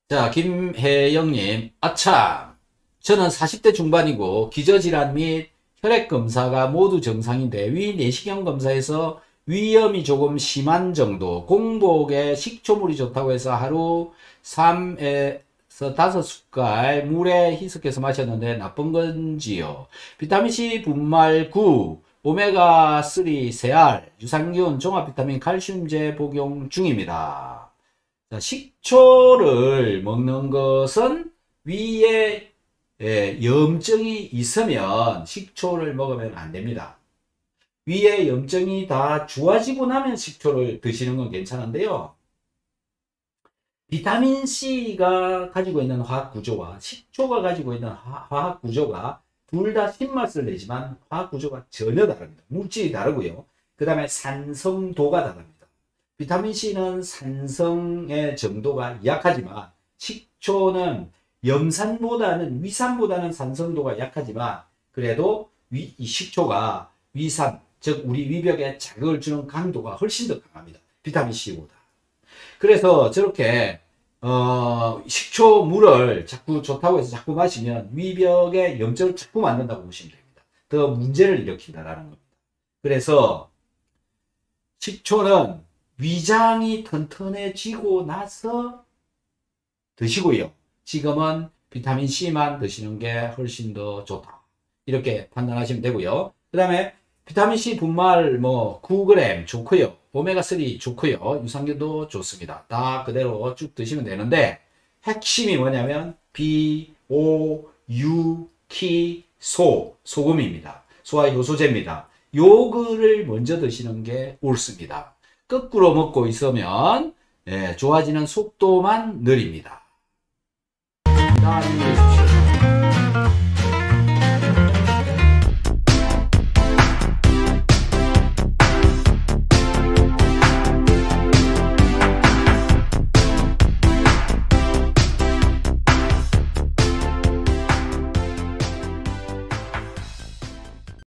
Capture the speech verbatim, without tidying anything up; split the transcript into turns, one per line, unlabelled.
자, 김혜영님, 아참, 저는 사십 대 중반이고 기저질환 및 혈액검사가 모두 정상인데 위 내시경 검사에서 위염이 조금 심한 정도, 공복에 식초물이 좋다고 해서 하루 삼에서 다섯 숟갈 물에 희석해서 마셨는데 나쁜 건지요? 비타민C 분말 구, 오메가삼 세알, 유산균, 종합비타민, 칼슘제 복용 중입니다. 자, 식초를 먹는 것은 위에 예, 염증이 있으면 식초를 먹으면 안 됩니다. 위에 염증이 다 좋아지고 나면 식초를 드시는 건 괜찮은데요. 비타민C가 가지고 있는 화학 구조와 식초가 가지고 있는 화학 구조가 둘 다 신맛을 내지만 화학 구조가 전혀 다릅니다. 물질이 다르고요. 그 다음에 산성도가 다릅니다. 비타민C는 산성의 정도가 약하지만 식초는 염산보다는 위산보다는 산성도가 약하지만 그래도 위, 이 식초가 위산, 즉 우리 위벽에 자극을 주는 강도가 훨씬 더 강합니다. 비타민C보다. 그래서 저렇게 어, 식초 물을 자꾸 좋다고 해서 자꾸 마시면 위벽에 염증을 자꾸 만든다고 보시면 됩니다. 더 문제를 일으킨다라는 겁니다. 그래서 식초는 위장이 튼튼해지고 나서 드시고요. 지금은 비타민C만 드시는 게 훨씬 더 좋다. 이렇게 판단하시면 되고요. 그 다음에 비타민C 분말 뭐 구 그램 좋고요. 오메가삼 좋고요. 유산균도 좋습니다. 다 그대로 쭉 드시면 되는데 핵심이 뭐냐면 비, 오, 유, 키, 소, 소금입니다. 소화 효소제입니다. 요거를 먼저 드시는 게 옳습니다. 거꾸로 먹고 있으면 예, 좋아지는 속도만 느립니다. 감사합니다.